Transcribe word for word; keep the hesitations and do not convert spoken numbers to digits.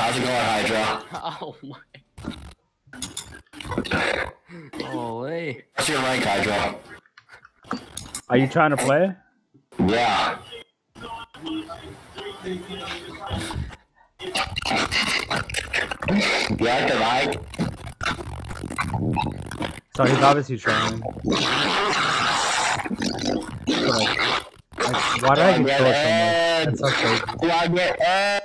How's it going, Hydra? Oh my. Holy. What's your rank, Hydra? Are you trying to play? Yeah. You like the mic? So he's obviously trying. Like, like, why do I get killed so much? That's so crazy. Plug it in.